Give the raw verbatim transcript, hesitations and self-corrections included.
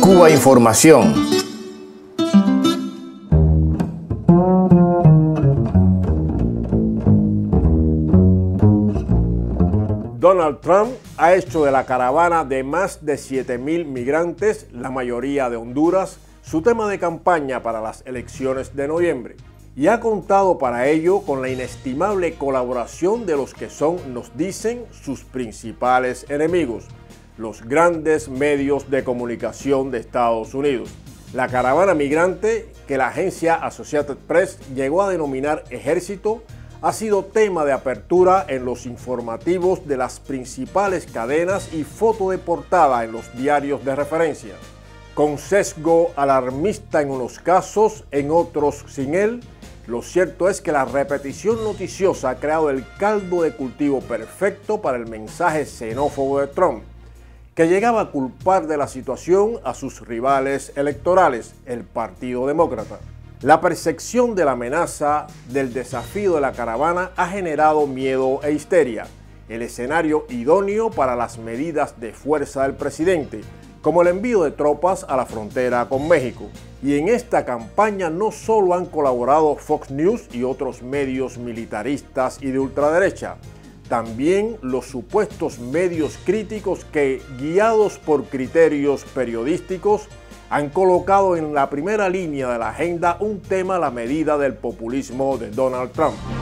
Cuba Información. Donald Trump ha hecho de la caravana de más de siete mil migrantes, la mayoría de Honduras, su tema de campaña para las elecciones de noviembre. Y ha contado para ello con la inestimable colaboración de los que son, nos dicen, sus principales enemigos, los grandes medios de comunicación de Estados Unidos. La caravana migrante, que la agencia Associated Press llegó a denominar ejército, ha sido tema de apertura en los informativos de las principales cadenas y foto de portada en los diarios de referencia. Con sesgo alarmista en unos casos, en otros sin él, lo cierto es que la repetición noticiosa ha creado el caldo de cultivo perfecto para el mensaje xenófobo de Trump, que llegaba a culpar de la situación a sus rivales electorales, el Partido Demócrata. La percepción de la amenaza del desafío de la caravana ha generado miedo e histeria, el escenario idóneo para las medidas de fuerza del presidente, como el envío de tropas a la frontera con México. Y en esta campaña no solo han colaborado Fox News y otros medios militaristas y de ultraderecha, también los supuestos medios críticos que, guiados por criterios periodísticos, han colocado en la primera línea de la agenda un tema a la medida del populismo de Donald Trump.